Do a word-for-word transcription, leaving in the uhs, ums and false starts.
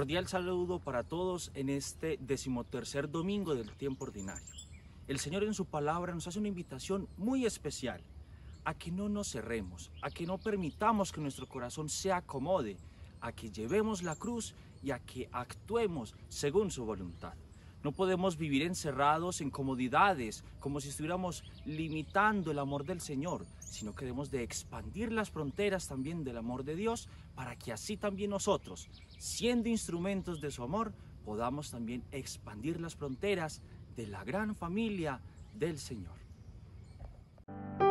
Cordial saludo para todos en este decimotercer domingo del tiempo ordinario. El Señor en su palabra nos hace una invitación muy especial a que no nos cerremos, a que no permitamos que nuestro corazón se acomode, a que llevemos la cruz y a que actuemos según su voluntad. No podemos vivir encerrados en comodidades, como si estuviéramos limitando el amor del Señor, sino que debemos de expandir las fronteras también del amor de Dios, para que así también nosotros, siendo instrumentos de su amor, podamos también expandir las fronteras de la gran familia del Señor.